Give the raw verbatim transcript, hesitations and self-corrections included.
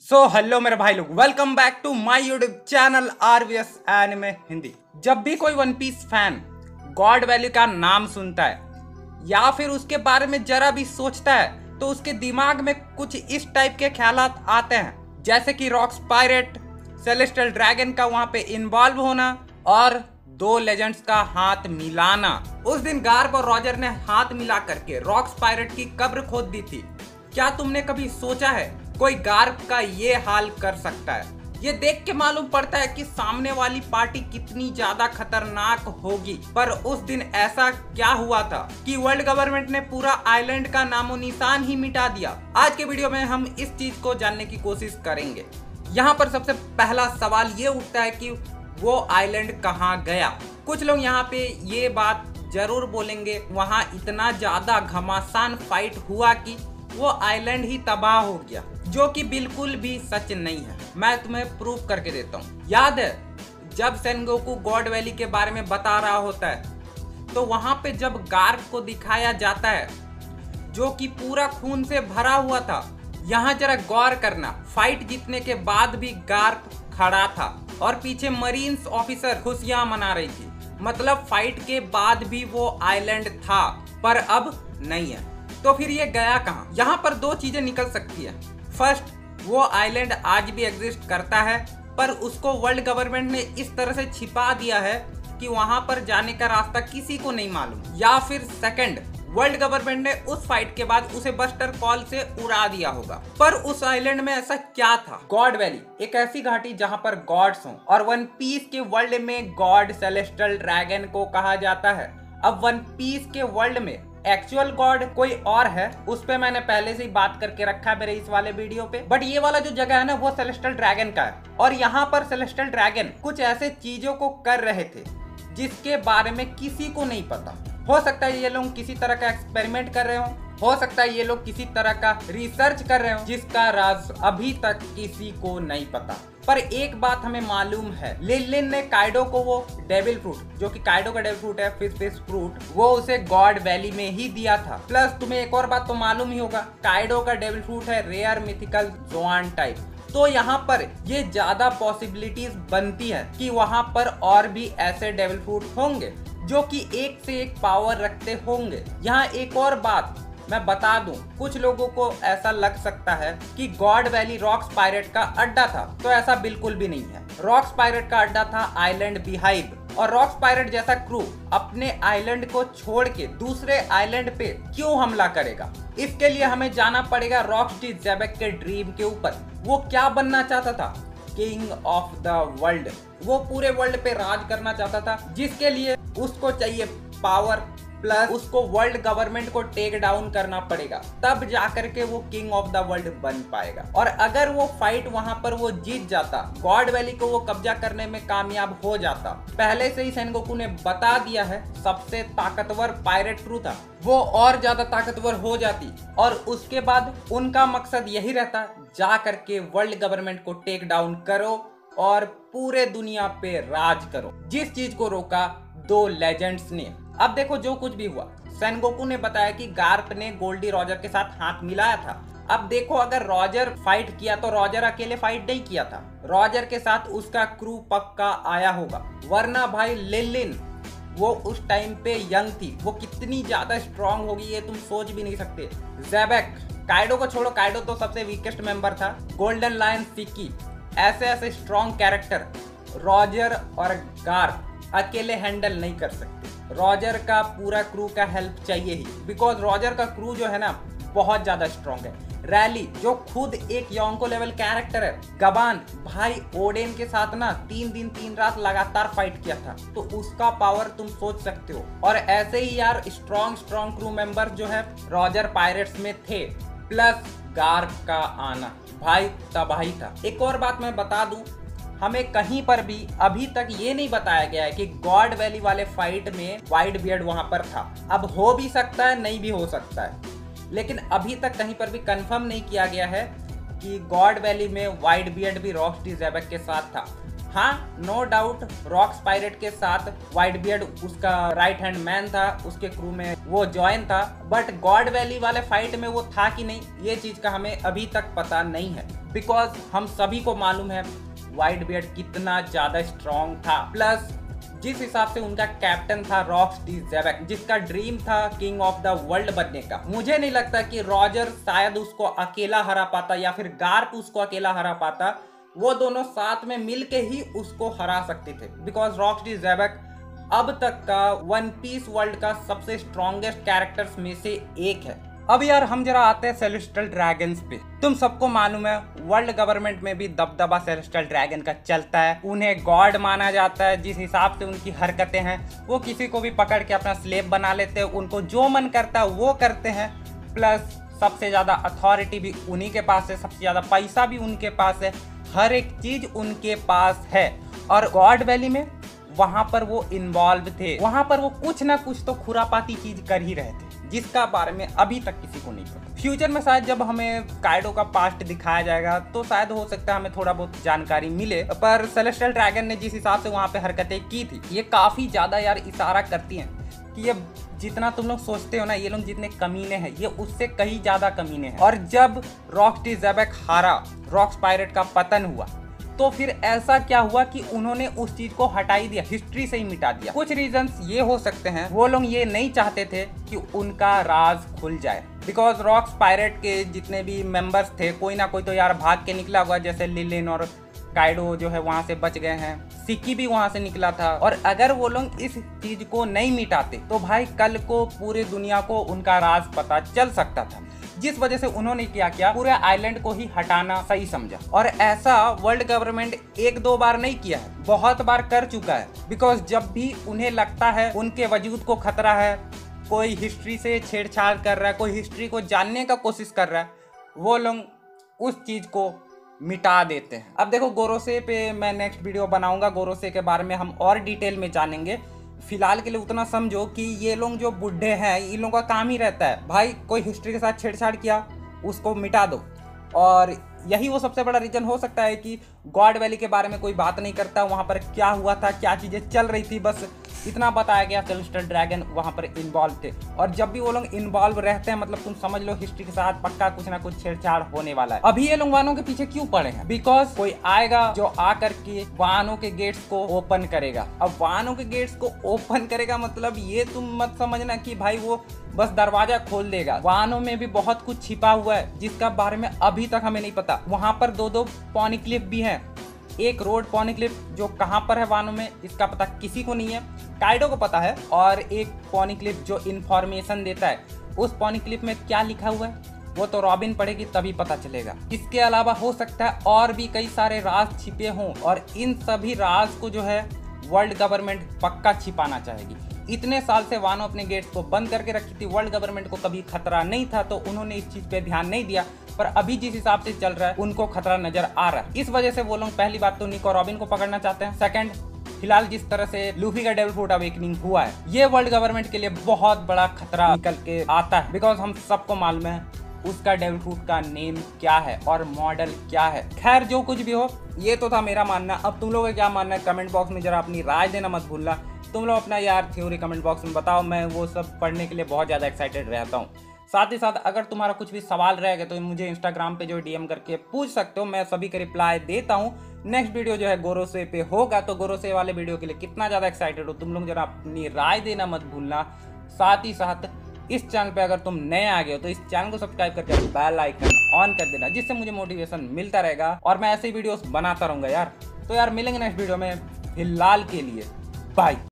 So hello मेरे भाई लोग, welcome back to my YouTube channel RVS anime Hindi. जब भी कोई one piece fan god valley का नाम सुनता है या फिर उसके बारे में जरा भी सोचता है तो उसके दिमाग में कुछ इस टाइप के ख्यालात आते हैं, जैसे कि रॉक्स पायरेट, सेलेस्टियल ड्रैगन का वहां पे इन्वॉल्व होना और दो लेजेंड्स का हाथ मिलाना। उस दिन गार्प और रॉजर ने हाथ मिला करके रॉक्स पायरेट की कब्र खोद दी थी। क्या तुमने कभी सोचा है कोई गार्प का ये हाल कर सकता है? ये देख के मालूम पड़ता है कि सामने वाली पार्टी कितनी ज्यादा खतरनाक होगी। पर उस दिन ऐसा क्या हुआ था कि वर्ल्ड गवर्नमेंट ने पूरा आइलैंड का नामो निशान ही मिटा दिया। आज के वीडियो में हम इस चीज को जानने की कोशिश करेंगे। यहाँ पर सबसे पहला सवाल ये उठता है कि वो आइलैंड कहाँ गया। कुछ लोग यहाँ पे ये बात जरूर बोलेंगे, वहाँ इतना ज्यादा घमासान फाइट हुआ कि वो आइलैंड ही तबाह हो गया, जो कि बिल्कुल भी सच नहीं है। मैं तुम्हें प्रूफ करके देता हूँ। याद है जब सेनगोकू गॉड वैली के बारे में बता रहा होता है तो वहां पे जब गार्प को दिखाया जाता है जो कि पूरा खून से भरा हुआ था। यहाँ जरा गौर करना, फाइट जीतने के बाद भी गार्प खड़ा था और पीछे मरीन्स ऑफिसर खुशियां मना रही थी। मतलब फाइट के बाद भी वो आइलैंड था, पर अब नहीं है। तो फिर ये गया कहाँ? यहाँ पर दो चीजें निकल सकती है। फर्स्ट, वो आइलैंड आज भी एग्जिस्ट करता है पर उसको वर्ल्ड गवर्नमेंट ने इस तरह से छिपा दिया है कि वहां पर जाने का रास्ता किसी को नहीं मालूम। या फिर सेकंड, वर्ल्ड गवर्नमेंट ने उस फाइट के बाद उसे बस्टर कॉल से उड़ा दिया होगा। पर उस आइलैंड में ऐसा क्या था? गॉड वैली एक ऐसी घाटी जहां पर गॉड्स हों, और वन पीस के वर्ल्ड में गॉड सेलेस्टियल ड्रैगन को कहा जाता है। अब वन पीस के वर्ल्ड में एक्चुअल गॉड कोई और है, उस पे मैंने पहले से ही बात करके रखा है मेरे इस वाले वीडियो पे। बट ये वाला जो जगह है ना, वो सेलेस्टियल ड्रैगन का है। और यहाँ पर सेलेस्टियल ड्रैगन कुछ ऐसे चीजों को कर रहे थे जिसके बारे में किसी को नहीं पता। हो सकता है ये लोग किसी तरह का एक्सपेरिमेंट कर रहे हो हो सकता है ये लोग किसी तरह का रिसर्च कर रहे हो जिसका राज अभी तक किसी को नहीं पता। पर एक बात हमें मालूम है, लिन ने काइडो को वो डेविल फ्रूट, जो कि काइडो का डेविल फ्रूट है, फिश फिश फ्रूट, वो उसे गॉड वैली में ही दिया था। प्लस तुम्हें एक और बात तो मालूम ही होगा, काइडो का डेविल फ्रूट है रेयर मिथिकल जोआन टाइप। तो यहाँ पर ये ज्यादा पॉसिबिलिटीज बनती है कि वहां पर और भी ऐसे डेविल फ्रूट होंगे जो कि एक से एक पावर रखते होंगे। यहाँ एक और बात मैं बता दूं, कुछ लोगों को ऐसा लग सकता है कि गॉड वैली रॉक्स पायरेट का अड्डा था, तो ऐसा बिल्कुल भी नहीं है। रॉक्स पायरेट का अड्डा था आइलैंड बिहाइव, और रॉक्स पायरेट जैसा क्रू अपने आइलैंड को छोड़ के दूसरे आइलैंड पे क्यों हमला करेगा? इसके लिए हमें जाना पड़ेगा रॉकस्टी ज़ेबेक के ड्रीम के ऊपर। वो क्या बनना चाहता था? King of the world. वो पूरे वर्ल्ड पे राज करना चाहता था, जिसके लिए उसको चाहिए पावर, प्लस उसको वर्ल्ड गवर्नमेंट को टेक डाउन करना पड़ेगा, तब जाकर के वो किंग ऑफ द वर्ल्ड बन पाएगा। और अगर वो फाइट वहां पर वो जीत जाता, गॉड वैली को वो कब्जा करने में कामयाब हो जाता। पहले से ही सेनगोकू ने बता दिया है, सबसे ताकतवर पायरेट क्रू था, वो और ज्यादा ताकतवर हो जाती और उसके बाद उनका मकसद यही रहता, जा करके वर्ल्ड गवर्नमेंट को टेक डाउन करो और पूरे दुनिया पे राज करो। जिस चीज को रोका दो लेजेंड्स ने। अब देखो जो कुछ भी हुआ, सेनगोकू ने बताया कि गार्प ने गोल्डी रॉजर के साथ हाथ मिलाया था। अब देखो, अगर रॉजर फाइट किया तो रॉजर अकेले फाइट नहीं किया था, रॉजर के साथ उसका क्रू पक्का आया होगा। वरना भाई लिन वो उस टाइम पे यंग थी, वो कितनी ज्यादा स्ट्रांग होगी ये तुम सोच भी नहीं सकते। ज़ेबेक, काइडो को छोड़ो, काइडो तो सबसे वीकेस्ट मेंबर था। गोल्डन लायन सिक्की, ऐसे ऐसे स्ट्रांग कैरेक्टर रॉजर और गार्प अकेले हैंडल नहीं कर सकते। रॉजर का पूरा क्रू का हेल्प चाहिए ही, बिकॉज रॉजर का क्रू जो है ना बहुत ज्यादा स्ट्रांग है। रैली जो खुद एक योंको लेवल कैरेक्टर है, गबान भाई ओडेन के साथ ना तीन दिन तीन रात लगातार फाइट किया था, तो उसका पावर तुम सोच सकते हो। और ऐसे ही यार स्ट्रांग स्ट्रांग क्रू मेंबर जो है रॉजर पायरेट्स में थे, प्लस गार्प का आना भाई तबाही था। एक और बात मैं बता दूं, हमें कहीं पर भी अभी तक ये नहीं बताया गया है कि गॉड वैली वाले फाइट में वाइट बियर्ड वहां पर था। अब हो भी सकता है, नहीं भी हो सकता है, लेकिन अभी तक कहीं पर भी कंफर्म नहीं किया गया है कि गॉड वैली में वाइट बियर्ड भी रॉकस्टी ज़ेबेक के साथ था। हाँ, नो डाउट रॉक स्पायरेट के साथ व्हाइट बियर्ड उसका राइट हैंड मैन था, उसके क्रू में वो जॉइन था, बट गॉड वैली वाले फाइट में वो था कि नहीं, ये चीज का हमें अभी तक पता नहीं है। बिकॉज हम सभी को मालूम है व्हाइट बियर्ड कितना ज्यादा स्ट्रॉन्ग था, प्लस जिस हिसाब से उनका कैप्टन था रॉक्स डी ज़ेबेक, जिसका ड्रीम था किंग ऑफ द वर्ल्ड बनने का। मुझे नहीं लगता कि रॉजर शायद उसको अकेला हरा पाता या फिर गार्प उसको अकेला हरा पाता। वो दोनों साथ में मिलके ही उसको हरा सकते थे, बिकॉज रॉक्स डी ज़ेबेक अब तक का वन पीस वर्ल्ड का सबसे स्ट्रॉन्गेस्ट कैरेक्टर्स में से एक है। अब यार हम जरा आते हैं सेलेस्टियल ड्रैगन्स पे। तुम सबको मालूम है वर्ल्ड गवर्नमेंट में भी दबदबा सेलेस्टियल ड्रैगन का चलता है, उन्हें गॉड माना जाता है। जिस हिसाब से उनकी हरकतें हैं, वो किसी को भी पकड़ के अपना स्लेव बना लेते हैं, उनको जो मन करता है वो करते हैं। प्लस सबसे ज्यादा अथॉरिटी भी उन्हीं के पास है, सबसे ज्यादा पैसा भी उनके पास है, हर एक चीज उनके पास है। और गॉड वैली में वहां पर वो इन्वॉल्व थे, वहां पर वो कुछ ना कुछ तो खुरापाती चीज कर ही रहे थे, जिसका बारे में अभी तक किसी को नहीं पता। फ्यूचर में शायद जब हमें काइडो का पास्ट दिखाया जाएगा तो शायद हो सकता है हमें थोड़ा बहुत जानकारी मिले। पर सेलेस्टियल ड्रैगन ने जिस हिसाब से वहां पे हरकतें की थी, ये काफी ज्यादा यार इशारा करती हैं कि ये जितना तुम लोग सोचते हो ना, ये लोग जितने कमीने हैं, ये उससे कहीं ज्यादा कमीने हैं। और जब रॉक्स डी ज़ेबेक हारा, रॉक स्पायरेट का पतन हुआ, तो फिर ऐसा क्या हुआ कि उन्होंने उस चीज को हटा ही दिया, हिस्ट्री से ही मिटा दिया। कुछ रीजंस ये हो सकते हैं, वो लोग ये नहीं चाहते थे कि उनका राज खुल जाए। बिकॉज रॉक स्पायरेट के जितने भी मेंबर्स थे, कोई ना कोई तो यार भाग के निकला हुआ, जैसे लिलिन और काइडो जो है वहां से बच गए हैं, सिक्की भी वहां से निकला था। और अगर वो लोग इस चीज को नहीं मिटाते तो भाई कल को पूरी दुनिया को उनका राज पता चल सकता था, जिस वजह से उन्होंने क्या किया, पूरे आइलैंड को ही हटाना सही समझा। और ऐसा वर्ल्ड गवर्नमेंट एक दो बार नहीं किया है, बहुत बार कर चुका है। बिकॉज जब भी उन्हें लगता है उनके वजूद को खतरा है, कोई हिस्ट्री से छेड़छाड़ कर रहा है, कोई हिस्ट्री को जानने का कोशिश कर रहा है, वो लोग उस चीज को मिटा देते हैं। अब देखो गोरोसे पे मैं नेक्स्ट वीडियो बनाऊंगा, गोरोसे के बारे में हम और डिटेल में जानेंगे। फिलहाल के लिए उतना समझो कि ये लोग जो बुढ़े हैं, इन लोगों का काम ही रहता है भाई, कोई हिस्ट्री के साथ छेड़छाड़ किया उसको मिटा दो। और यही वो सबसे बड़ा रीजन हो सकता है कि गॉड वैली के बारे में कोई बात नहीं करता, वहां पर क्या हुआ था, क्या चीजें चल रही थी, बस इतना बताया गया। सेलेस्टियल ड्रैगन वहां पर इन्वॉल्व थे, और जब भी वो लोग इन्वॉल्व रहते हैं, मतलब तुम समझ लो हिस्ट्री के साथ पक्का कुछ ना कुछ छेड़छाड़ होने वाला है। अभी ये लोग वाहनों के पीछे क्यों पड़े हैं? बिकॉज कोई आएगा जो आकर के वाहनों के गेट्स को ओपन करेगा। अब वाहनों के गेट्स को ओपन करेगा मतलब ये तुम मत समझना कि भाई वो बस दरवाजा खोल देगा। वाहनों में भी बहुत कुछ छिपा हुआ है, जिसका बारे में अभी तक हमें नहीं पता। वहां पर दो दो पॉनीक्लिफ भी हैं, एक रोड पॉनीक्लिफ जो कहां पर है वाहनों में, इसका पता किसी को नहीं है, काइडो को पता है। और एक पॉनीक्लिफ जो इंफॉर्मेशन देता है, उस पॉनीक्लिफ में क्या लिखा हुआ है वो तो रॉबिन पढ़ेगी तभी पता चलेगा। इसके अलावा हो सकता है और भी कई सारे राज छिपे हों, और इन सभी राज को जो है वर्ल्ड गवर्नमेंट पक्का छिपाना चाहेगी। इतने साल से वानो अपने गेट्स को बंद करके रखी थी, वर्ल्ड गवर्नमेंट को कभी खतरा नहीं था, तो उन्होंने इस चीज पे ध्यान नहीं दिया। पर अभी जिस हिसाब से चल रहा है उनको खतरा नजर आ रहा है, इस वजह से वो लोग पहली बात तो निको और रॉबिन को पकड़ना चाहते हैं। सेकंड, फिलहाल जिस तरह से लूफी का डेविल फ्रूट अवेकनिंग हुआ है, ये वर्ल्ड गवर्नमेंट के लिए बहुत बड़ा खतरा निकल के आता है। बिकॉज हम सबको मालूम है उसका डेविल फ्रूट का नेम क्या है और मॉडल क्या है। खैर जो कुछ भी हो, ये तो था मेरा मानना। अब तुम लोगों का क्या मानना है कमेंट बॉक्स में जरा अपनी राय देना मत भूलना। तुम लोग अपना यार थ्योरी कमेंट बॉक्स में बताओ, मैं वो सब पढ़ने के लिए बहुत ज़्यादा एक्साइटेड रहता हूँ। साथ ही साथ अगर तुम्हारा कुछ भी सवाल रहेगा तो मुझे इंस्टाग्राम पे जो डीएम करके पूछ सकते हो, मैं सभी का रिप्लाई देता हूँ। नेक्स्ट वीडियो जो है गोरोसे पे होगा, तो गोरोसे वाले वीडियो के लिए कितना ज़्यादा एक्साइटेड हो तुम लोग जरा अपनी राय देना मत भूलना। साथ ही साथ इस चैनल पे अगर तुम नए आ गए हो तो इस चैनल को सब्सक्राइब करके बेल आइकन ऑन कर देना, जिससे मुझे मोटिवेशन मिलता रहेगा और मैं ऐसे ही वीडियोस बनाता रहूँगा यार। तो यार मिलेंगे नेक्स्ट वीडियो में, फिलहाल के लिए बाय।